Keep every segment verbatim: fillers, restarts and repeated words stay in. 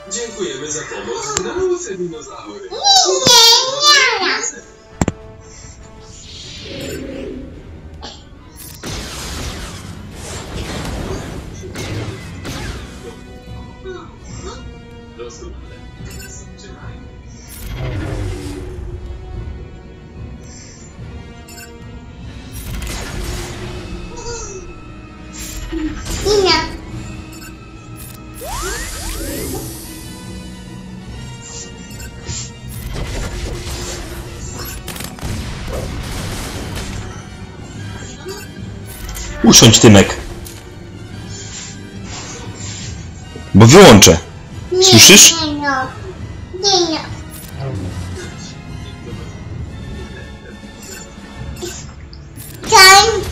Dziękujemy za pomoc w nauce, dinozaury. Doskonale. Czekaj. Nie. Usiądź, Tymek. Bo wyłączę. Słyszysz? Nie, nie, nie, nie. Time.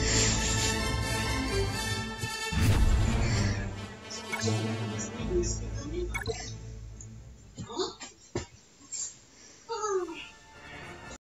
Doskonale.